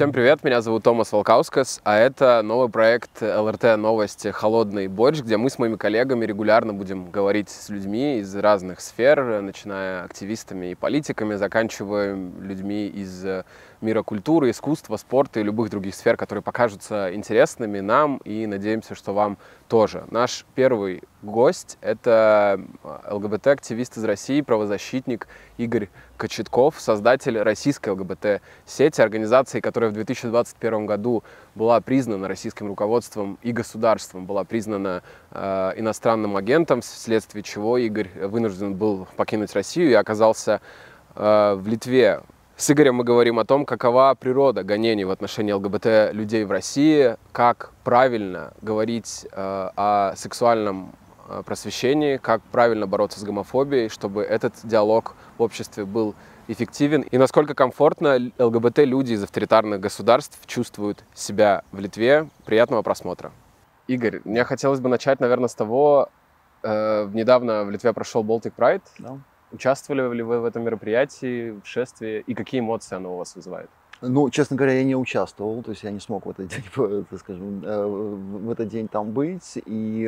Всем привет, меня зовут Томас Волкаускас, а это новый проект ЛРТ Новости «Холодный борщ», где мы с моими коллегами регулярно будем говорить с людьми из разных сфер, начиная активистами и политиками, заканчивая людьми из мира культуры, искусства, спорта и любых других сфер, которые покажутся интересными нам, и надеемся, что вам тоже. Наш первый гость — это ЛГБТ-активист из России, правозащитник Игорь Кочетков, создатель российской ЛГБТ-сети, организации, которая в 2021 году была признана российским руководством и государством, была признана иностранным агентом, вследствие чего Игорь вынужден был покинуть Россию и оказался в Литве. С Игорем мы говорим о том, какова природа гонений в отношении ЛГБТ-людей в России, как правильно говорить о сексуальном просвещении, как правильно бороться с гомофобией, чтобы этот диалог в обществе был эффективен, и насколько комфортно ЛГБТ-люди из авторитарных государств чувствуют себя в Литве. Приятного просмотра. Игорь, мне хотелось бы начать, наверное, с того, недавно в Литве прошел Baltic Pride. Да. Участвовали ли вы в этом мероприятии, в шествии, и какие эмоции оно у вас вызывает? Ну, честно говоря, я не участвовал, то есть я не смог в этот день, так скажем, в этот день там быть. И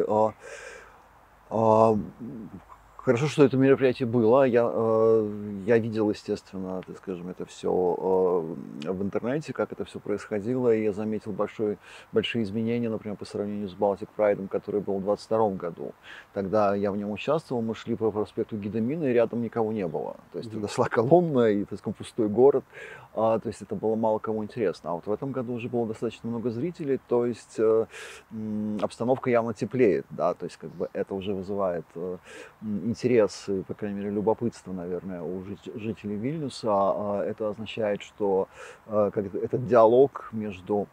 хорошо, что это мероприятие было. Я видел, естественно, так скажем, это все в интернете, как это все происходило, и я заметил большие изменения, например, по сравнению с Baltic Pride, который был в 2022 году. Тогда я в нем участвовал, мы шли по проспекту Гедемина, и рядом никого не было. То есть туда шла колонна, и, так скажем, пустой город. То есть это было мало кому интересно. А вот в этом году уже было достаточно много зрителей, то есть обстановка явно теплеет, да, то есть как бы это уже вызывает интерес, и, по крайней мере, любопытство, наверное, у жителей Вильнюса. Это означает, что этот диалог между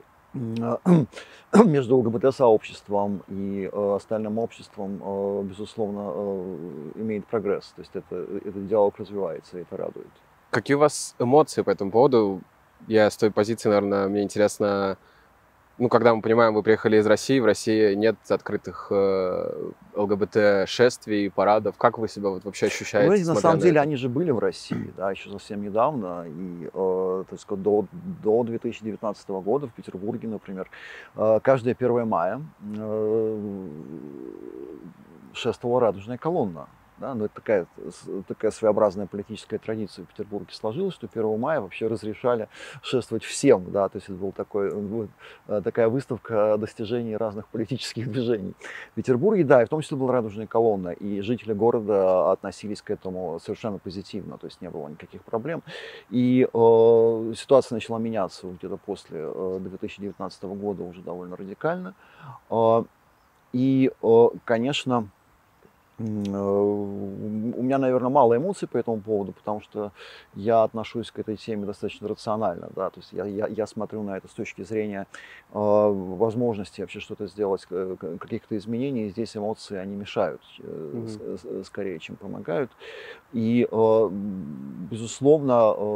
ЛГБТ-сообществом и остальным обществом, безусловно, имеет прогресс. То есть этот диалог развивается, и это радует. Какие у вас эмоции по этому поводу? Я с той позиции, наверное, мне интересно, когда мы понимаем, вы приехали из России, в России нет открытых ЛГБТ-шествий, парадов. Как вы себя вообще ощущаете? Вы знаете, на самом деле, они же были в России, да, еще совсем недавно, и то есть, до 2019 года в Петербурге, например, каждое 1 мая шествовала радужная колонна. Да, но это такая своеобразная политическая традиция в Петербурге сложилась, что 1 мая вообще разрешали шествовать всем. Да, то есть это была такая выставка достижений разных политических движений. В Петербурге, да, и в том числе была радужная колонна, и жители города относились к этому совершенно позитивно, то есть не было никаких проблем. И ситуация начала меняться где-то после 2019 года уже довольно радикально. И, конечно, у меня, наверное, мало эмоций по этому поводу, потому что я отношусь к этой теме достаточно рационально, да, то есть я смотрю на это с точки зрения возможности вообще что-то сделать, каких-то изменений, и здесь эмоции, они мешают скорее, чем помогают. И, безусловно,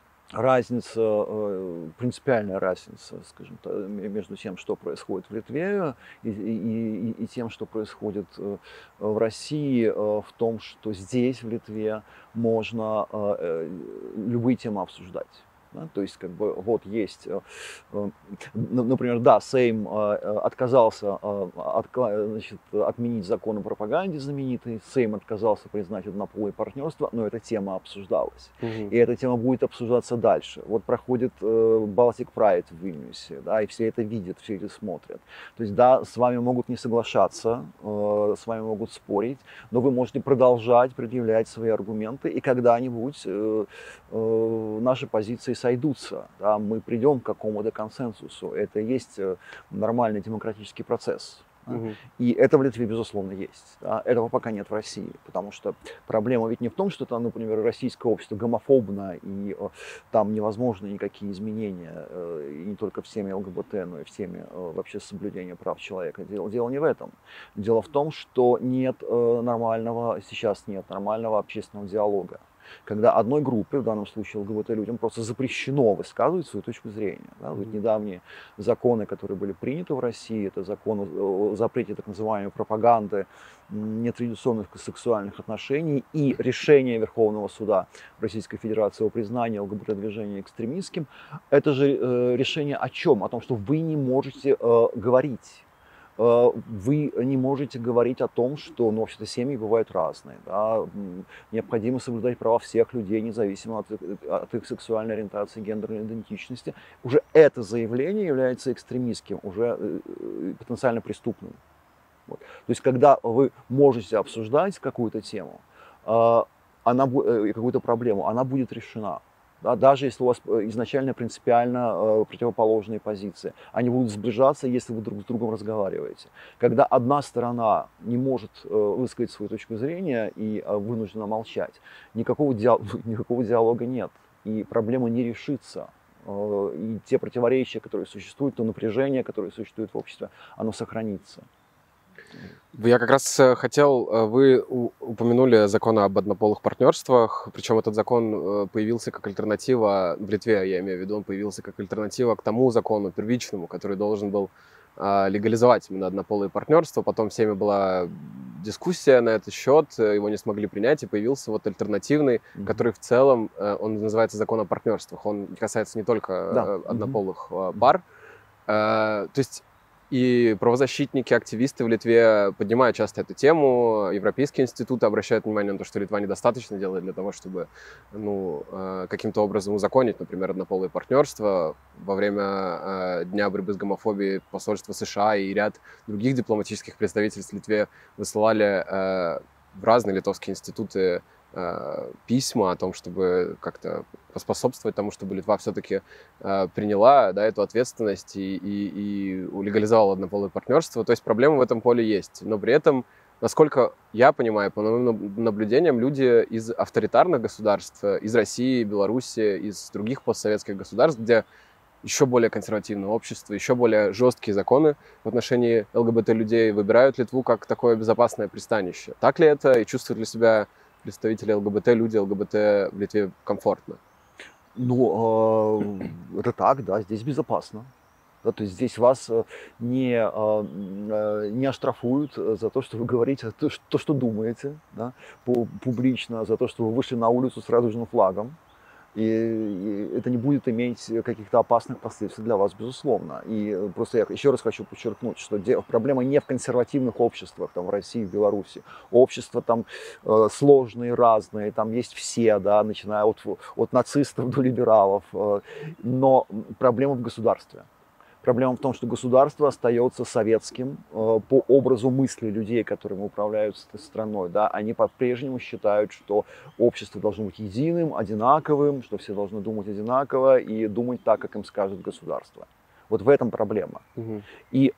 принципиальная разница, скажем так, между тем, что происходит в Литве, и тем, что происходит в России, в том, что здесь, в Литве, можно любые темы обсуждать. Да? То есть, как бы, вот есть, например, да, Сейм отказался отменить закон о пропаганде знаменитый, Сейм отказался признать однополое партнерство, но эта тема обсуждалась. И эта тема будет обсуждаться дальше. Вот проходит Baltic Pride в Вильнюсе, да, и все это видят, все это смотрят. То есть, да, с вами могут не соглашаться, с вами могут спорить, но вы можете продолжать предъявлять свои аргументы, и когда-нибудь наши позиции сойдутся, да, мы придем к какому-то консенсусу. Это и есть нормальный демократический процесс. Да? И это в Литве, безусловно, есть. Да? Этого пока нет в России, потому что проблема ведь не в том, что там, например, российское общество гомофобно, и там невозможны никакие изменения, и не только в теме ЛГБТ, но и в теме вообще соблюдения прав человека. Дело не в этом. Дело в том, что сейчас нет нормального общественного диалога. когда одной группе, в данном случае ЛГБТ-людям, просто запрещено высказывать свою точку зрения. Да? Вот недавние законы, которые были приняты в России, это закон о запрете так называемой пропаганды нетрадиционных сексуальных отношений и решение Верховного суда Российской Федерации о признании ЛГБТ-движения экстремистским, это же решение о чем? О том, что вы не можете говорить. Вы не можете говорить о том, что, ну, вообще-то семьи бывают разные. Да? Необходимо соблюдать права всех людей, независимо от их сексуальной ориентации, гендерной идентичности. Уже это заявление является экстремистским, уже потенциально преступным. Вот. То есть, когда вы можете обсуждать какую-то тему, какую-то проблему, она будет решена. Да, даже если у вас изначально принципиально противоположные позиции. Они будут сближаться, если вы друг с другом разговариваете. Когда одна сторона не может высказать свою точку зрения и вынуждена молчать, никакого диалога нет. И проблема не решится. И те противоречия, которые существуют, то напряжение, которое существует в обществе, оно сохранится. Я как раз хотел, вы упомянули закон об однополых партнерствах, причем этот закон появился как альтернатива, в Литве, я имею в виду, он появился как альтернатива к тому закону первичному, который должен был легализовать именно однополые партнерства. Потом в Сейме была дискуссия на этот счет, его не смогли принять, и появился вот альтернативный, который в целом, он называется закон о партнерствах, он касается не только однополых пар. То есть и правозащитники, активисты в Литве поднимают часто эту тему. Европейские институты обращают внимание на то, что Литва недостаточно делает для того, чтобы каким-то образом узаконить, например, однополые партнерства. Во время Дня борьбы с гомофобией посольство США и ряд других дипломатических представительств в Литве высылали в разные литовские институты письма о том, чтобы как-то поспособствовать тому, чтобы Литва все-таки приняла, да, эту ответственность и легализовала однополое партнерство. То есть проблема в этом поле есть. Но при этом, насколько я понимаю, по моим наблюдениям, люди из авторитарных государств, из России, Беларуси, из других постсоветских государств, где еще более консервативное общество, еще более жесткие законы в отношении ЛГБТ-людей, выбирают Литву как такое безопасное пристанище. Так ли это? И чувствуют ли себя представители ЛГБТ, люди ЛГБТ в Литве комфортно? Ну, это так, да, здесь безопасно. Да, то есть здесь вас не оштрафуют за то, что вы говорите то, что думаете, да, публично, за то, что вы вышли на улицу с радужным флагом. И это не будет иметь каких-то опасных последствий для вас, безусловно. И просто я еще раз хочу подчеркнуть, что проблема не в консервативных обществах, там, в России, в Беларуси. Общества там сложные, разные, там есть все, да, начиная от нацистов до либералов. Но проблема в государстве. Проблема в том, что государство остается советским по образу мысли людей, которыми управляют страной. Да? Они по-прежнему считают, что общество должно быть единым, одинаковым, что все должны думать одинаково и думать так, как им скажет государство. Вот в этом проблема. И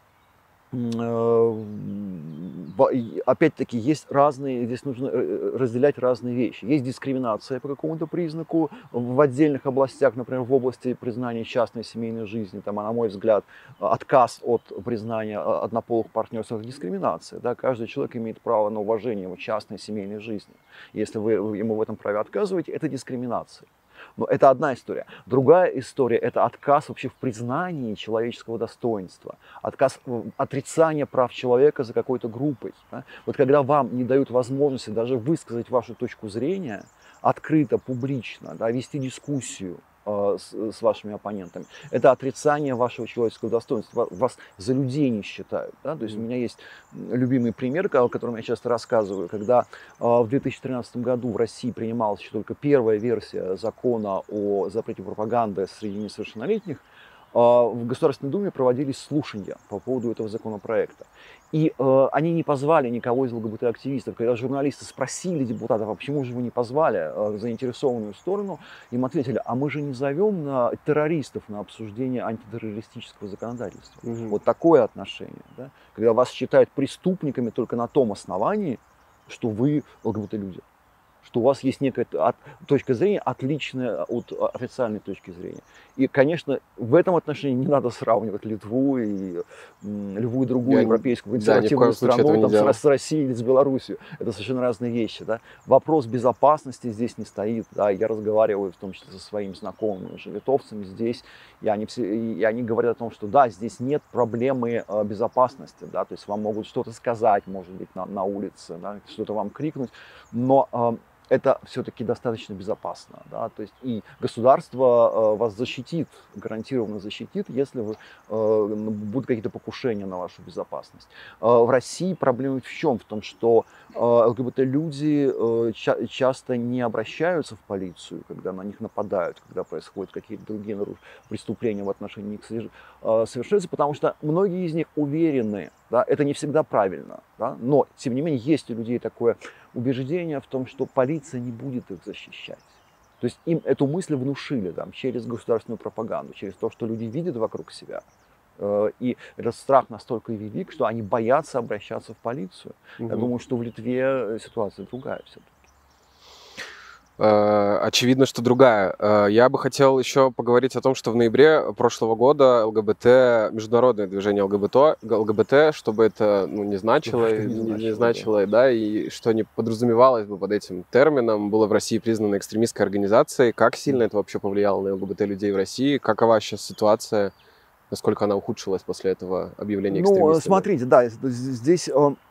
опять-таки есть разные, здесь нужно разделять разные вещи. Есть дискриминация по какому-то признаку в отдельных областях, например, в области признания частной семейной жизни, там, на мой взгляд, отказ от признания однополых партнерств — это дискриминация. Да? Каждый человек имеет право на уважение его частной семейной жизни. Если вы ему в этом праве отказываете, это дискриминация. Но это одна история. Другая история — это отказ вообще в признании человеческого достоинства, отказ, отрицание прав человека за какой-то группой. Да? Вот когда вам не дают возможности даже высказать вашу точку зрения открыто, публично, да, вести дискуссию с вашими оппонентами, это отрицание вашего человеческого достоинства. Вас за людей не считают. Да? То есть у меня есть любимый пример, о котором я часто рассказываю, когда в 2013 году в России принималась еще только первая версия закона о запрете пропаганды среди несовершеннолетних, в Государственной Думе проводились слушания по поводу этого законопроекта. И они не позвали никого из ЛГБТ-активистов. Когда журналисты спросили депутатов, а почему же вы не позвали заинтересованную сторону, им ответили: а мы же не зовем на террористов на обсуждение антитеррористического законодательства. Вот такое отношение. Да? Когда вас считают преступниками только на том основании, что вы ЛГБТ-люди. что у вас есть некая точка зрения, отличная от официальной точки зрения. И, конечно, в этом отношении не надо сравнивать Литву и любую другую европейскую консервативную страну с Россией или с Белоруссией. Это совершенно разные вещи. Да? Вопрос безопасности здесь не стоит. Да? Я разговариваю в том числе со своими знакомыми уже литовцами здесь, и они говорят о том, что да, здесь нет проблемы безопасности. Да? То есть вам могут что-то сказать, может быть, на улице, да? Что-то вам крикнуть, но это все-таки достаточно безопасно, да, то есть и государство вас защитит, гарантированно защитит, если будут какие-то покушения на вашу безопасность. В России проблема в чем? В том, что ЛГБТ-люди часто не обращаются в полицию, когда на них нападают, когда происходят какие-то другие преступления в отношении них совершаются, потому что многие из них уверены, да, это не всегда правильно, да, но тем не менее есть у людей такое убеждение в том, что полиция не будет их защищать. То есть им эту мысль внушили там, через государственную пропаганду, через то, что люди видят вокруг себя. И этот страх настолько велик, что они боятся обращаться в полицию. Я думаю, что в Литве ситуация другая все-таки. Очевидно, что другая. Я бы хотел еще поговорить о том, что в ноябре прошлого года международное движение ЛГБТ, чтобы это не значило, да, и что не подразумевалось бы под этим термином, было в России признано экстремистской организацией. Как сильно это вообще повлияло на ЛГБТ-людей в России? Какова сейчас ситуация? Насколько она ухудшилась после этого объявления экстремистами? Ну, смотрите, да, здесь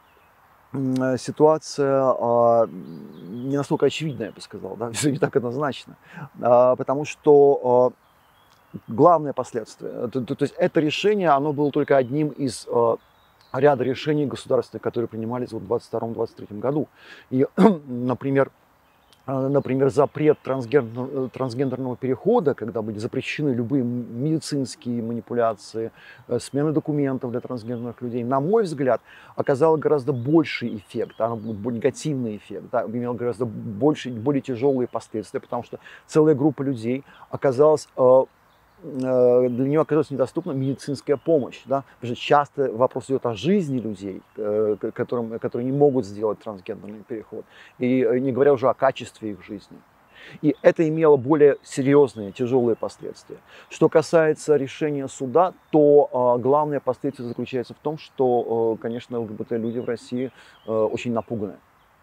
ситуация не настолько очевидная, я бы сказал, да, все не так однозначно, потому что главное последствие, то есть это решение, оно было только одним из ряда решений государственных, которые принимались в 2022-2023 году. И, например, запрет трансгендерного перехода, когда были запрещены любые медицинские манипуляции, смена документов для трансгендерных людей, на мой взгляд, оказало гораздо больший эффект, негативный эффект, да, имел гораздо более тяжелые последствия, потому что целая группа людей для нее оказалась недоступна медицинская помощь. Да? Потому что часто вопрос идет о жизни людей, которые не могут сделать трансгендерный переход. И не говоря уже о качестве их жизни. И это имело более серьезные, тяжелые последствия. Что касается решения суда, то главное последствие заключается в том, что, конечно, ЛГБТ-люди в России очень напуганы.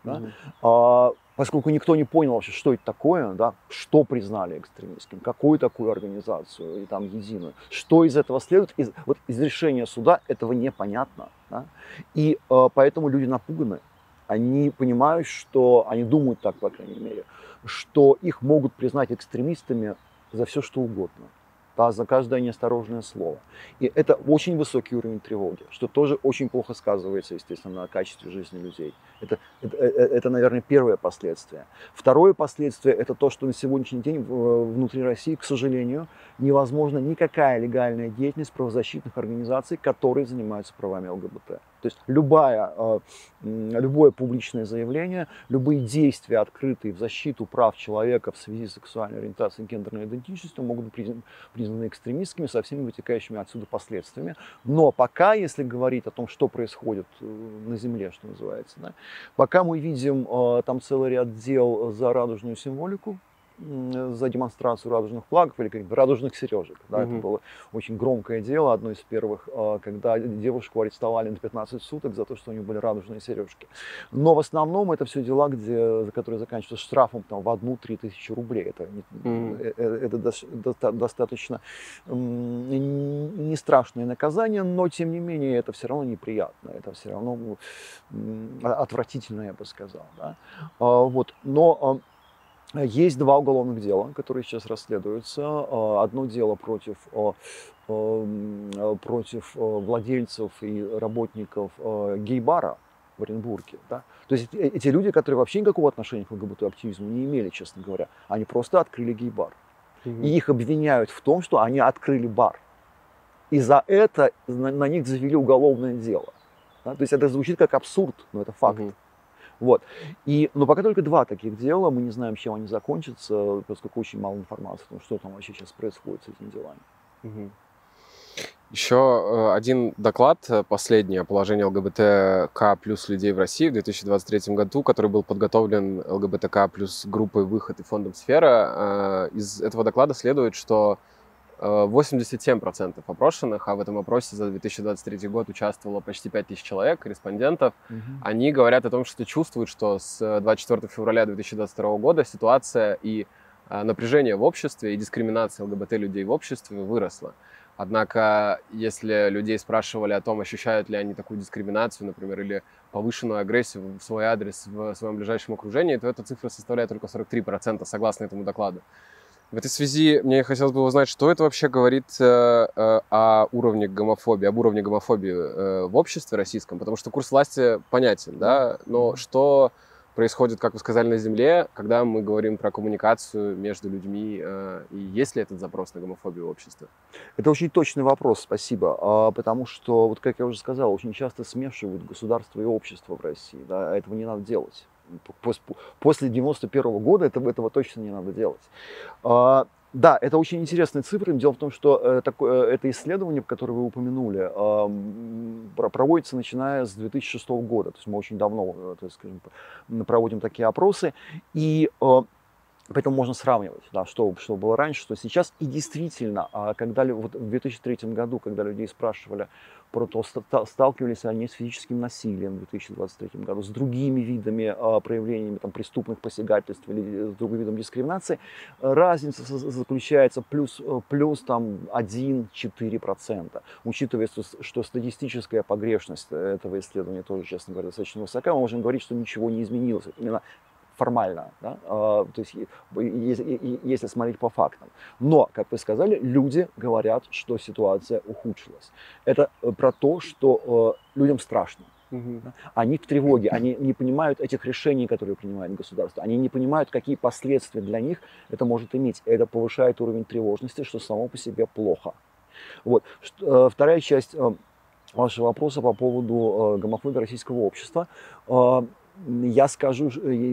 Да? Поскольку никто не понял вообще, что это такое, да, что признали экстремистским, какую такую организацию, и там единую, что из этого следует, из решения суда этого непонятно. Да? И поэтому люди напуганы, они понимают, что, они думают так, по крайней мере, что их могут признать экстремистами за все, что угодно. Да, за каждое неосторожное слово. И это очень высокий уровень тревоги, что тоже очень плохо сказывается, естественно, на качестве жизни людей. Это, наверное, первое последствие. Второе последствие – это то, что на сегодняшний день внутри России, к сожалению, невозможна никакая легальная деятельность правозащитных организаций, которые занимаются правами ЛГБТ. То есть любое публичное заявление, любые действия, открытые в защиту прав человека в связи с сексуальной ориентацией и гендерной идентичностью, могут быть признаны экстремистскими со всеми вытекающими отсюда последствиями. Но пока, если говорить о том, что происходит на земле, что называется, да, пока мы видим там целый ряд дел за радужную символику, за демонстрацию радужных флагов или как-то радужных сережек. Да, это было очень громкое дело, одно из первых, когда девушку арестовали на 15 суток за то, что у нее были радужные сережки. Но в основном это все дела, за которые заканчиваются штрафом там, в 1-3 тысячи рублей. Это достаточно не страшное наказание, но тем не менее это все равно неприятно, это все равно отвратительно, я бы сказал. Да? Но есть 2 уголовных дела, которые сейчас расследуются. Одно дело против владельцев и работников гей-бара в Оренбурге. Да? То есть эти люди, которые вообще никакого отношения к ЛГБТ-активизму не имели, честно говоря, они просто открыли гей-бар. И их обвиняют в том, что они открыли бар. И за это на них завели уголовное дело. Да? То есть это звучит как абсурд, но это факт. Но пока только 2 таких дела, мы не знаем, чем они закончатся, поскольку очень мало информации о том, что там вообще сейчас происходит с этими делами. Еще один доклад последний о положении ЛГБТК плюс людей в России в 2023 году, который был подготовлен ЛГБТК плюс группой «Выход» и фондом «Сфера». Из этого доклада следует, что 87% опрошенных, а в этом опросе за 2023 год участвовало почти 5000 человек, респондентов, они говорят о том, что чувствуют, что с 24 февраля 2022 года ситуация и напряжение в обществе, и дискриминация ЛГБТ-людей в обществе выросла. Однако, если людей спрашивали о том, ощущают ли они такую дискриминацию, например, или повышенную агрессию в свой адрес в своем ближайшем окружении, то эта цифра составляет только 43%, согласно этому докладу. В этой связи мне хотелось бы узнать, что это вообще говорит о уровне гомофобии в обществе российском, потому что курс власти понятен, да, но что происходит, как вы сказали, на земле, когда мы говорим про коммуникацию между людьми, и есть ли этот запрос на гомофобию в обществе? Это очень точный вопрос, спасибо, потому что, вот как я уже сказал, очень часто смешивают государство и общество в России, да, этого не надо делать. После 91 года этого точно не надо делать. Да, это очень интересные цифры. Дело в том, что это исследование, которое вы упомянули, проводится начиная с 2006 года. То есть мы очень давно, так скажем, проводим такие опросы. И поэтому можно сравнивать, да, что было раньше, что сейчас. И действительно, когда вот в 2003 году, когда людей спрашивали про то, сталкивались они с физическим насилием в 2023 году, с другими видами проявлениями там, преступных посягательств или с другим видом дискриминации, разница заключается плюс там 1-4%. Учитывая, что статистическая погрешность этого исследования тоже, честно говоря, достаточно высока, мы можем говорить, что ничего не изменилось. Именно формально, да? То есть если смотреть по фактам. Но, как вы сказали, люди говорят, что ситуация ухудшилась. Это про то, что людям страшно. Да? Они в тревоге, они не понимают этих решений, которые принимает государство. Они не понимают, какие последствия для них это может иметь. Это повышает уровень тревожности, что само по себе плохо. Вот. Вторая часть вашего вопроса по поводу гомофобии российского общества. Я скажу,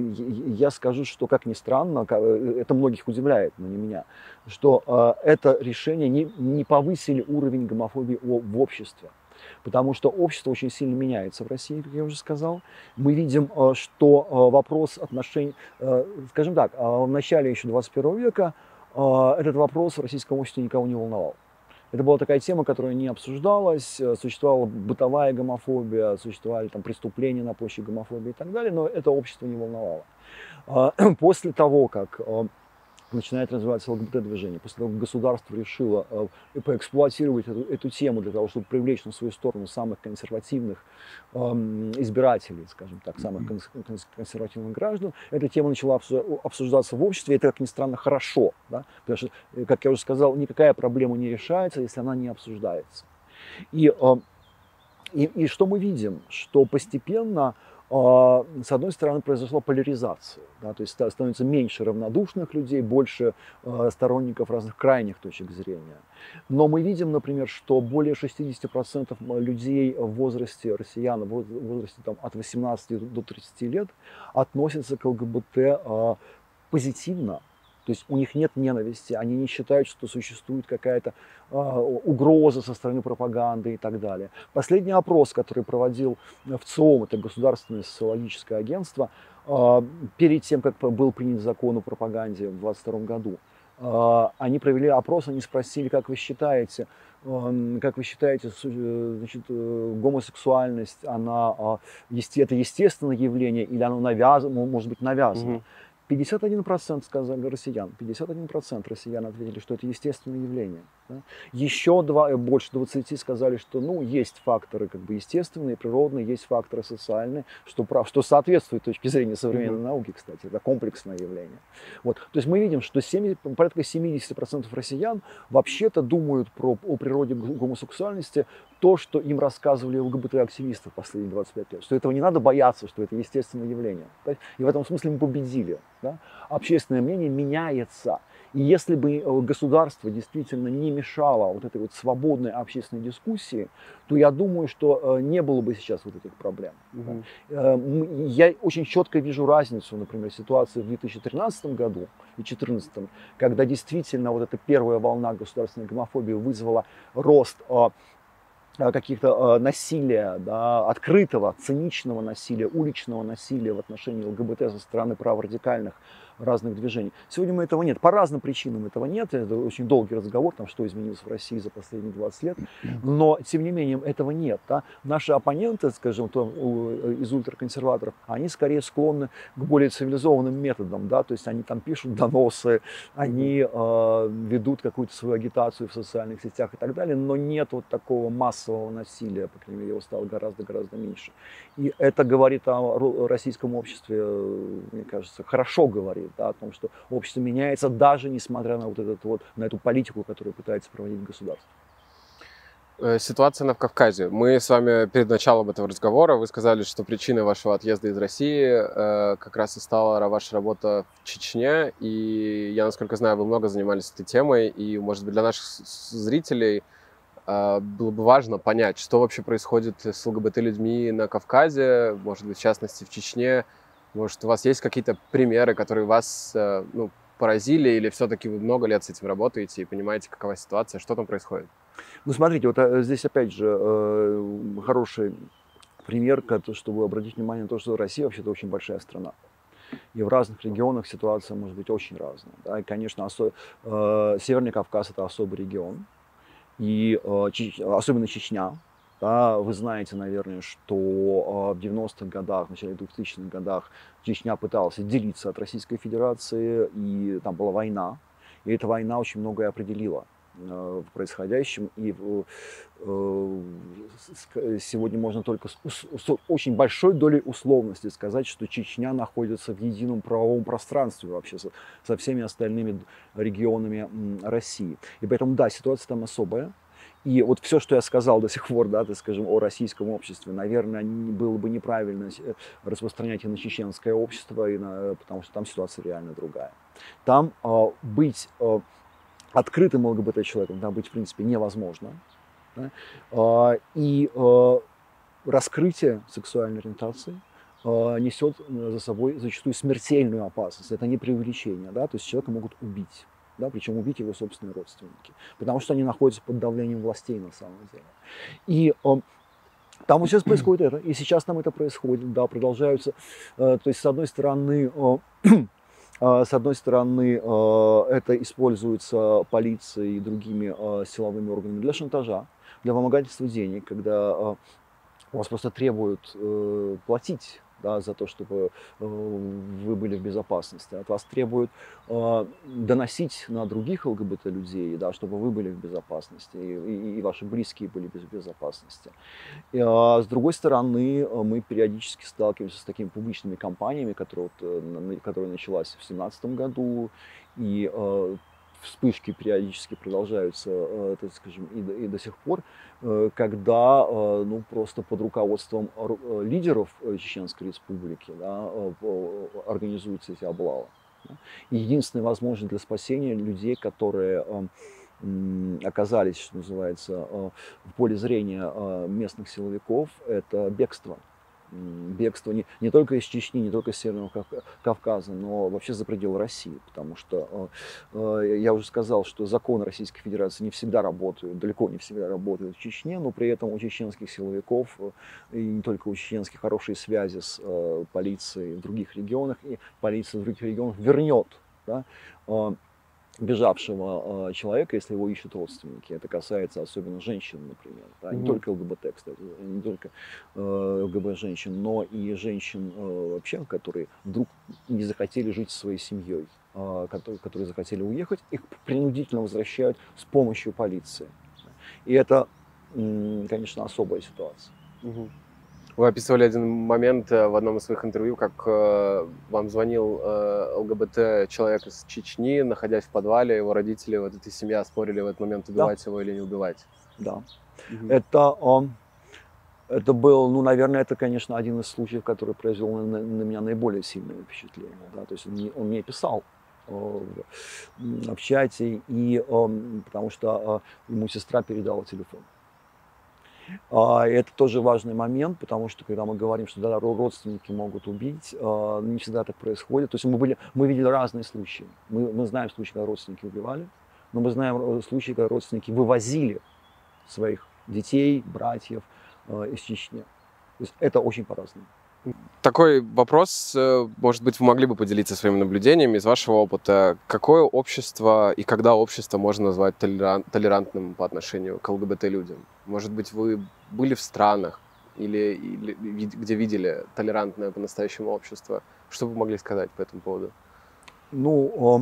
что, как ни странно, это многих удивляет, но не меня, что это решение не повысили уровень гомофобии в обществе. Потому что общество очень сильно меняется в России, как я уже сказал. Мы видим, что вопрос отношений, скажем так, в начале еще 21 века этот вопрос в российском обществе никого не волновал. Это была такая тема, которая не обсуждалась, существовала бытовая гомофобия, существовали там преступления на почве гомофобии и так далее, но это общество не волновало. После того, как начинает развиваться ЛГБТ-движение, после того, как государство решило поэксплуатировать эту тему для того, чтобы привлечь на свою сторону самых консервативных избирателей, скажем так, самых консервативных граждан, эта тема начала обсуждаться в обществе, и это, как ни странно, хорошо, да? Потому что, как я уже сказал, никакая проблема не решается, если она не обсуждается. И что мы видим? Что постепенно, с одной стороны, произошла поляризация, да, то есть становится меньше равнодушных людей, больше сторонников разных крайних точек зрения. Но мы видим, например, что более 60% людей в возрасте россиян, в возрасте там, от 18 до 30 лет относятся к ЛГБТ позитивно. То есть у них нет ненависти, они не считают, что существует какая-то угроза со стороны пропаганды и так далее. Последний опрос, который проводил ВЦИОМ, это Государственное социологическое агентство, перед тем, как был принят закон о пропаганде в 2022 году, они провели опрос, они спросили, как вы считаете, значит, гомосексуальность, это естественное явление или оно может быть навязано? 51% сказали россиян, 51% россиян ответили, что это естественное явление. Да? Еще больше 20 сказали, что есть факторы как бы естественные, природные, есть факторы социальные, что соответствует точке зрения современной науки, кстати, это комплексное явление. Вот. То есть мы видим, что порядка 70% россиян вообще-то думают о природе гомосексуальности то, что им рассказывали ЛГБТ-активисты в последние 25 лет, что этого не надо бояться, что это естественное явление. И в этом смысле мы победили. Да? Общественное мнение меняется. И если бы государство действительно не мешало вот этой вот свободной общественной дискуссии, то я думаю, что не было бы сейчас вот этих проблем. Мгм. Я очень четко вижу разницу, например, ситуации в 2013 году и 2014, когда действительно вот эта первая волна государственной гомофобии вызвала рост каких-то насилия, да, открытого, циничного насилия, уличного насилия в отношении ЛГБТ со стороны праворадикальных разных движений. Сегодня мы этого нет. По разным причинам этого нет. Это очень долгий разговор, там, что изменилось в России за последние 20 лет. Но, тем не менее, этого нет. Да. Наши оппоненты, скажем, из ультраконсерваторов, они скорее склонны к более цивилизованным методам. Да. То есть они там пишут доносы, они ведут какую-то свою агитацию в социальных сетях и так далее. Но нет вот такого массового насилия, по крайней мере, его стало гораздо-гораздо меньше. И это говорит о российском обществе, мне кажется, хорошо говорит, да, о том, что общество меняется, даже несмотря на на эту политику, которую пытается проводить государство. Ситуация на Кавказе. Мы с вами перед началом этого разговора, вы сказали, что причиной вашего отъезда из России как раз и стала ваша работа в Чечне. И я, насколько знаю, вы много занимались этой темой. И, может быть, для наших зрителей было бы важно понять, что вообще происходит с ЛГБТ-людьми на Кавказе, может быть, в частности, в Чечне. Может, у вас есть какие-то примеры, которые вас поразили, или все-таки вы много лет с этим работаете и понимаете, какова ситуация, что там происходит? Ну, смотрите, вот здесь опять же хороший пример, чтобы обратить внимание на то, что Россия вообще-то очень большая страна. И в разных регионах ситуация может быть очень разная. Да? И, конечно, Северный Кавказ – это особый регион. И особенно Чечня. Да, вы знаете, наверное, что в 90-х годах, в начале 2000-х годах Чечня пыталась отделиться от Российской Федерации, и там была война. И эта война очень многое определила в происходящем. И сегодня можно только с очень большой долей условности сказать, что Чечня находится в едином правовом пространстве вообще со всеми остальными регионами России. И поэтому, да, ситуация там особая. И вот все, что я сказал до сих пор, да, так скажем, о российском обществе, наверное, было бы неправильно распространять и на чеченское общество, потому что там ситуация реально другая. Там быть открытым ЛГБТ-человеком, там быть, в принципе, невозможно. Да? И раскрытие сексуальной ориентации несет за собой зачастую смертельную опасность. Это не преувеличение, да? То есть человека могут убить. Да, причем убить его собственные родственники, потому что они находятся под давлением властей на самом деле. И там вот сейчас происходит это, и сейчас там это происходит, да, продолжаются, то есть с одной стороны, это используется полицией и другими силовыми органами для шантажа, для вымогательства денег, когда у вас просто требуют платить, да, за то, чтобы вы были в безопасности. От вас требуют доносить на других ЛГБТ-людей, да, чтобы вы были в безопасности, и ваши близкие были в безопасности. С другой стороны, мы периодически сталкиваемся с такими публичными кампаниями, которая началась в 2017 году, и вспышки периодически продолжаются, так скажем, и до сих пор, когда ну, просто под руководством лидеров Чеченской Республики, да, организуются эти облавы. И единственная возможность для спасения людей, которые оказались, что называется, в поле зрения местных силовиков, это бегство. Бегство не только из Чечни, не только из Северного Кавказа, но вообще за пределы России, потому что я уже сказал, что законы Российской Федерации не всегда работают, далеко не всегда работают в Чечне, но при этом у чеченских силовиков, и не только у чеченских, хорошие связи с полицией в других регионах, и полиция в других регионах вернет, да, бежавшего человека, если его ищут родственники. Это касается особенно женщин, например. Да? Не только ЛГБТ, кстати, не только ЛГБТ-женщин, но и женщин вообще, которые вдруг не захотели жить со своей семьей, которые захотели уехать, их принудительно возвращают с помощью полиции. И это, конечно, особая ситуация. Вы описывали один момент в одном из своих интервью, как вам звонил ЛГБТ-человек из Чечни, находясь в подвале, его родители, вот эта семья спорили в этот момент, убивать его или не убивать. Да. Это Это был, ну, наверное, это, конечно, один из случаев, который произвел на меня наиболее сильное впечатление. Да? То есть он мне писал в чате, и, потому что ему сестра передала телефон. Это тоже важный момент, потому что когда мы говорим, что да, родственники могут убить, не всегда так происходит. То есть мы видели разные случаи. Мы знаем случаи, когда родственники убивали, но мы знаем случаи, когда родственники вывозили своих детей, братьев из Чечни. То есть это очень по-разному. Такой вопрос, может быть, вы могли бы поделиться своими наблюдениями из вашего опыта. Какое общество и когда общество можно назвать толерантным по отношению к ЛГБТ-людям? Может быть, вы были в странах, или где видели толерантное по-настоящему общество? Что вы могли сказать по этому поводу? Ну,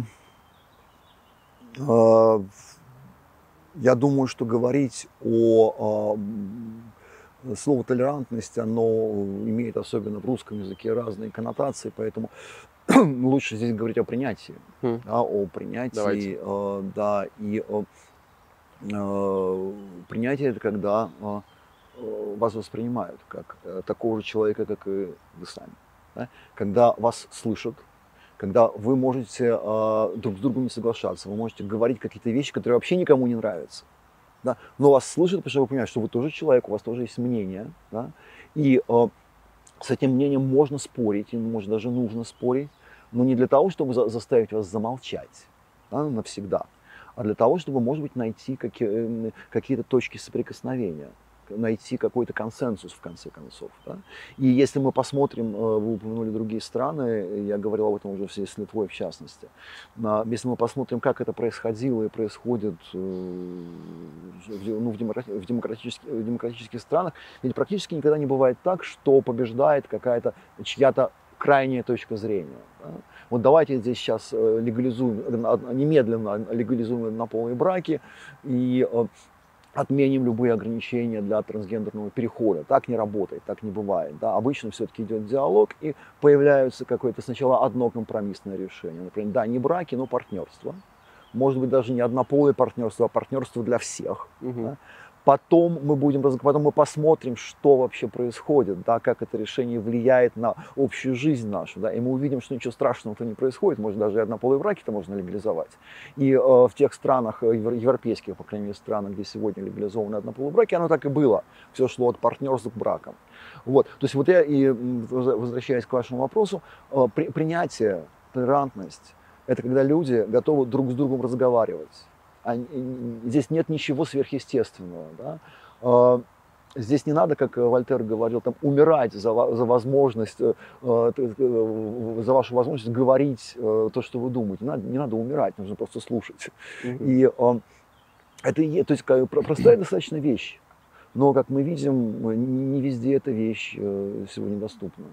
я думаю, что говорить о слово толерантность, оно имеет, особенно в русском языке, разные коннотации, поэтому лучше здесь говорить о принятии. Да, о принятии. Да, и принятие — это когда вас воспринимают как такого же человека, как и вы сами. Да? Когда вас слышат, когда вы можете друг с другом не соглашаться, вы можете говорить какие-то вещи, которые вообще никому не нравятся. Да? Но вас слышат, потому что вы понимаете, что вы тоже человек, у вас тоже есть мнение. Да? И с этим мнением можно спорить, и, может, даже нужно спорить, но не для того, чтобы заставить вас замолчать, да, навсегда, а для того, чтобы, может быть, найти какие-то точки соприкосновения, найти какой-то консенсус, в конце концов. Да? И если мы посмотрим, вы упомянули другие страны, я говорил об этом уже в связи с Литвой в частности, если мы посмотрим, как это происходило и происходит в демократических странах, ведь практически никогда не бывает так, что побеждает какая-то чья-то крайняя точка зрения. Да? Вот давайте здесь сейчас немедленно легализуем однополые браки и отменим любые ограничения для трансгендерного перехода. Так не работает, так не бывает. Да? Обычно все-таки идет диалог, и появляется какое-то сначала одно компромиссное решение. Например, да, не браки, но партнерство. Может быть, даже не однополое партнерство, а партнерство для всех. Да? Потом мы посмотрим, что вообще происходит, да, как это решение влияет на общую жизнь нашу. Да, и мы увидим, что ничего страшного-то не происходит. Может, даже и однополые браки-то можно легализовать. И в тех странах, европейских, по крайней мере, странах, где сегодня легализованы однополые браки, оно так и было. Все шло от партнерства к бракам. Вот. То есть вот я, и возвращаясь к вашему вопросу, принятие, толерантность — это когда люди готовы друг с другом разговаривать. Здесь нет ничего сверхъестественного. Да? Здесь не надо, как Вольтер говорил, там, умирать за возможность, за вашу возможность говорить то, что вы думаете. Не надо умирать, нужно просто слушать. И это то есть простая достаточно вещь. Но, как мы видим, не везде эта вещь сегодня доступна.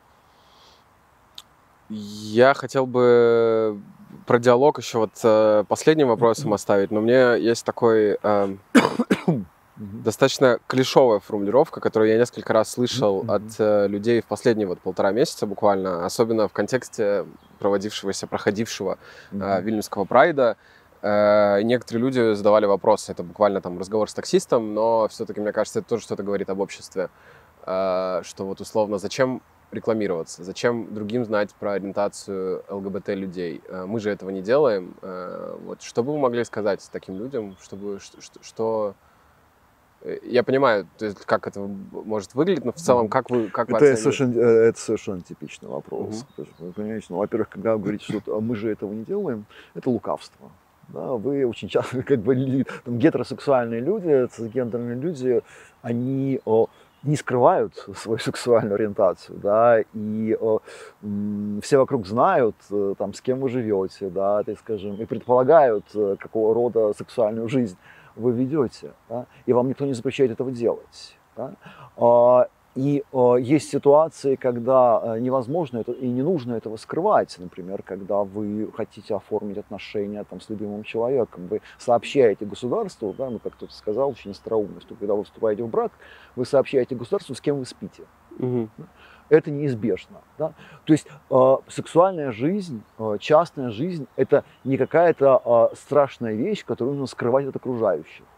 Я хотел бы про диалог еще вот последним вопросом оставить, но у меня есть такой достаточно клишовая формулировка, которую я несколько раз слышал от людей в последние вот 1,5 месяца буквально, особенно в контексте проходившего Вильнюсского прайда. Некоторые люди задавали вопросы, это буквально там разговор с таксистом, но все-таки, мне кажется, это тоже что-то говорит об обществе, что вот условно зачем рекламироваться, зачем другим знать про ориентацию ЛГБТ людей. Мы же этого не делаем. Вот что бы вы могли сказать таким людям, чтобы что я понимаю, то есть, как это может выглядеть, но в целом как вы оцениваете? Это совершенно типичный вопрос. Вы понимаете, ну, во-первых, когда вы говорите, что мы же этого не делаем, это лукавство. Да, вы очень часто, как бы, там, гетеросексуальные люди, цисгендерные люди, они не скрывают свою сексуальную ориентацию, да, и все вокруг знают, там, с кем вы живете, да, так скажем, и предполагают, какого рода сексуальную жизнь вы ведете, да, и вам никто не запрещает этого делать. Да. И есть ситуации, когда невозможно это, и не нужно этого скрывать. Например, когда вы хотите оформить отношения там, с любимым человеком, вы сообщаете государству, да, ну, как кто-то сказал, очень остроумно, что когда вы вступаете в брак, вы сообщаете государству, с кем вы спите. Это неизбежно. Да? То есть сексуальная жизнь, частная жизнь — это не какая-то страшная вещь, которую нужно скрывать от окружающих.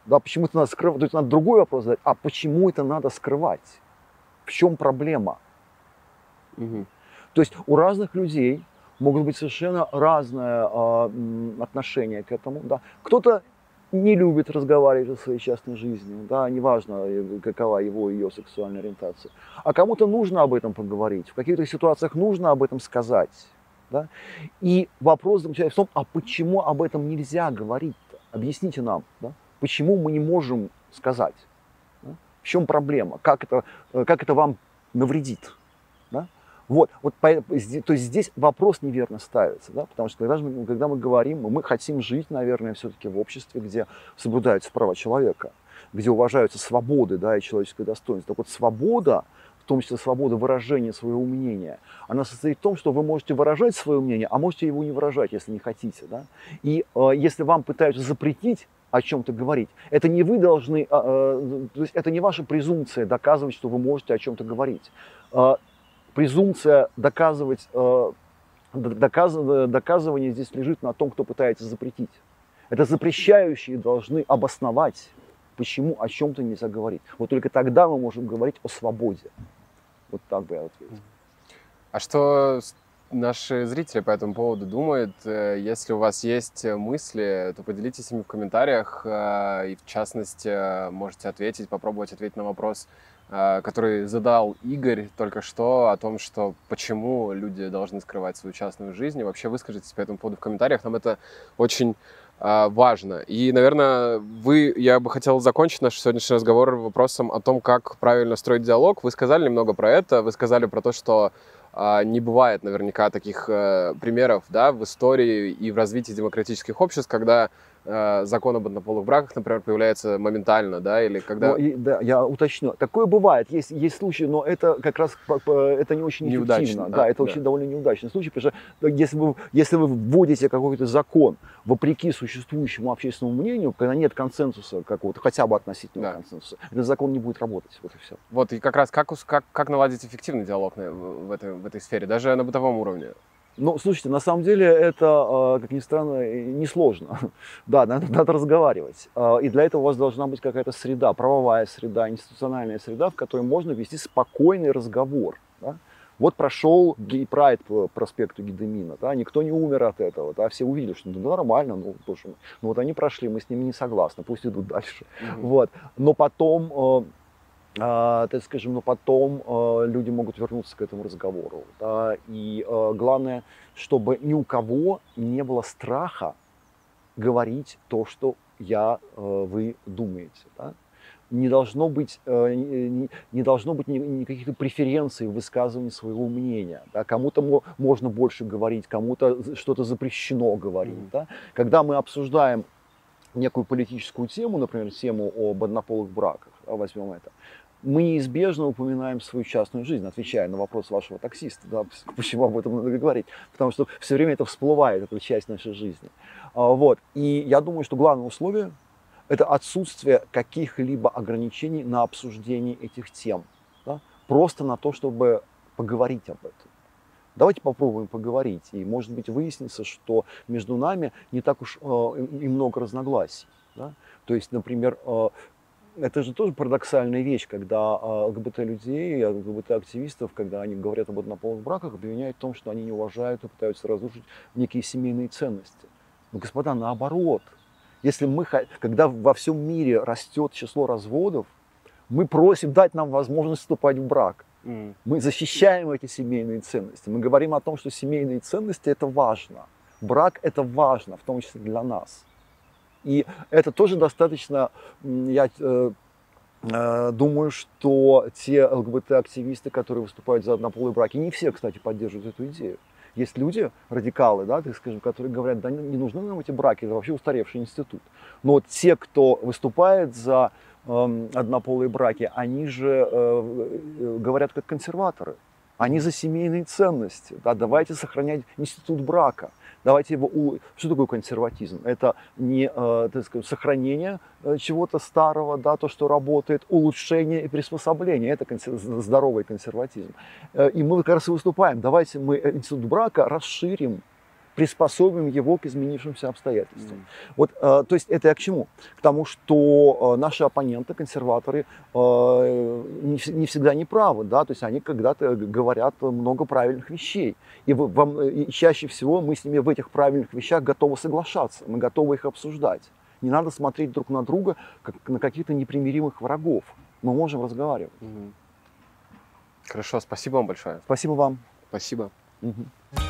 Да, почему это надо скрывать? То есть надо другой вопрос задать. А почему это надо скрывать? В чем проблема? Мгм. То есть у разных людей могут быть совершенно разное отношение к этому. Да. Кто-то не любит разговаривать о своей частной жизни, да, неважно, какова его ее сексуальная ориентация. А кому-то нужно об этом поговорить, в каких-то ситуациях нужно об этом сказать. Да. И вопрос заключается в том, а почему об этом нельзя говорить-то? Объясните нам, да, почему мы не можем сказать? Да? В чем проблема? Как это вам навредит? Да? Вот, то есть здесь вопрос неверно ставится, да? Потому что когда мы говорим, мы хотим жить, наверное, все-таки в обществе, где соблюдаются права человека, где уважаются свободы, да, и человеческое достоинство. Так вот, свобода, в том числе свобода выражения своего мнения, она состоит в том, что вы можете выражать свое мнение, а можете его не выражать, если не хотите. Да? И если вам пытаются запретить о чем-то говорить, это не вы должны, то есть это не ваша презумпция доказывать, что вы можете о чем-то говорить. Презумпция доказывание здесь лежит на том, кто пытается запретить. Это запрещающие должны обосновать, почему о чем-то нельзя говорить. Вот только тогда мы можем говорить о свободе. Вот так бы я ответил. А что наши зрители по этому поводу думают? Если у вас есть мысли, то поделитесь ими в комментариях. И в частности, можете попробовать ответить на вопрос, который задал Игорь только что, о том, что почему люди должны скрывать свою частную жизнь. И вообще выскажитесь по этому поводу в комментариях. Нам это очень важно. И, наверное, я бы хотел закончить наш сегодняшний разговор вопросом о том, как правильно строить диалог. Вы сказали немного про это. Вы сказали про то, что не бывает наверняка таких примеров, да, в истории и в развитии демократических обществ, когда закон об однополых браках, например, появляется моментально, да, или когда... Да, я уточню. Такое бывает, есть случаи, но это как раз это не очень эффективно. Да, это очень довольно неудачный случай, потому что если вы вводите какой-то закон вопреки существующему общественному мнению, когда нет консенсуса какого-то, хотя бы относительного консенсуса, этот закон не будет работать. Вот и все. Вот, и как раз как наладить эффективный диалог в этой сфере, даже на бытовом уровне? Ну, слушайте, на самом деле это, как ни странно, несложно. Да, надо разговаривать. И для этого у вас должна быть какая-то среда, правовая среда, институциональная среда, в которой можно вести спокойный разговор. Да? Вот прошел гей-прайд по проспекту Гедемина, да? Никто не умер от этого, да? Все увидели, что нормально, боже мой. Ну вот они прошли, мы с ними не согласны, пусть идут дальше. Вот. Но потом... так скажем, но потом люди могут вернуться к этому разговору. Да? И главное, чтобы ни у кого не было страха говорить то, что вы думаете. Да? Не должно быть никаких преференций в высказывании своего мнения. Да? Кому-то можно больше говорить, кому-то что-то запрещено говорить. Да? Когда мы обсуждаем некую политическую тему, например, тему об однополых браках, возьмем это, мы неизбежно упоминаем свою частную жизнь, отвечая на вопрос вашего таксиста, да, почему об этом надо говорить, потому что все время это всплывает, это часть нашей жизни. Вот. И я думаю, что главное условие – это отсутствие каких-либо ограничений на обсуждение этих тем, да, просто на то, чтобы поговорить об этом. Давайте попробуем поговорить, и, может быть, выяснится, что между нами не так уж и много разногласий. Да? То есть, например, это же тоже парадоксальная вещь, когда ЛГБТ-людей, ЛГБТ-активистов, когда они говорят об однополых браках, обвиняют в том, что они не уважают и пытаются разрушить некие семейные ценности. Но, господа, наоборот. Когда во всем мире растет число разводов, мы просим дать нам возможность вступать в брак. Мы защищаем эти семейные ценности. Мы говорим о том, что семейные ценности – это важно. Брак – это важно, в том числе для нас. И это тоже достаточно, я думаю, что те ЛГБТ-активисты, которые выступают за однополые браки, не все, кстати, поддерживают эту идею. Есть люди, радикалы, да, так скажем, которые говорят, да не нужны нам эти браки, это вообще устаревший институт. Но вот те, кто выступает за однополые браки, они же говорят как консерваторы. Они за семейные ценности. Да, давайте сохранять институт брака. Давайте его... Что такое консерватизм? Это не, так сказать, сохранение чего-то старого, да, то, что работает, улучшение и приспособление. Это здоровый консерватизм. И мы как раз и выступаем. Давайте мы институт брака расширим приспособим его к изменившимся обстоятельствам. Вот, то есть это я к чему? К тому, что наши оппоненты, консерваторы, не всегда не правы, да, то есть они когда-то говорят много правильных вещей. И чаще всего мы с ними в этих правильных вещах готовы соглашаться, мы готовы их обсуждать. Не надо смотреть друг на друга, как на каких-то непримиримых врагов. Мы можем разговаривать. Хорошо, спасибо вам большое. Спасибо вам. Спасибо.